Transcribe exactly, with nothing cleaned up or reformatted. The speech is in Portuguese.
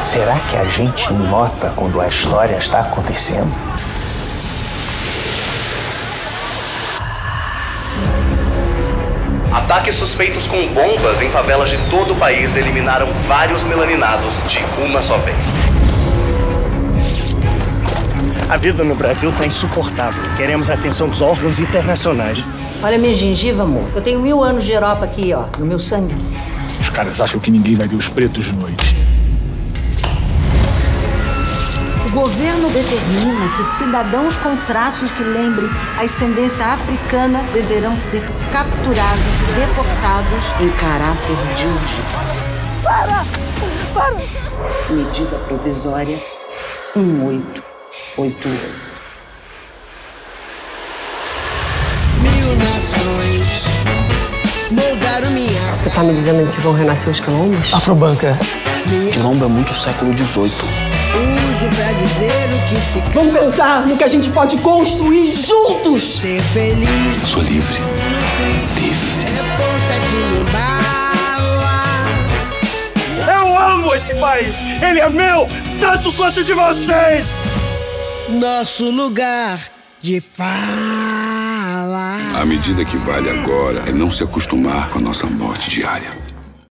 Será que a gente nota quando a história está acontecendo? Ataques suspeitos com bombas em favelas de todo o país eliminaram vários melaninados de uma só vez. A vida no Brasil tá insuportável. Queremos a atenção dos órgãos internacionais. Olha minha gengiva, amor. Eu tenho mil anos de Europa aqui, ó, no meu sangue. Os caras acham que ninguém vai ver os pretos de noite. O governo determina que cidadãos com traços que lembrem a ascendência africana deverão ser capturados e deportados Em caráter de urgência. Para! Para! Medida provisória um oito oito oito. Mil nações moldaram minha. Você tá me dizendo que vão renascer os quilombos? Afrobanca. Quilombo é muito século dezoito. Uso pra dizer o que se Vamos pensar no que a gente pode construir juntos! ser feliz. Eu sou livre. Livre. É força que me bala. Eu amo esse país! Ele é meu, tanto quanto de vocês! Nosso lugar de fala. A medida que vale agora é não se acostumar com a nossa morte diária.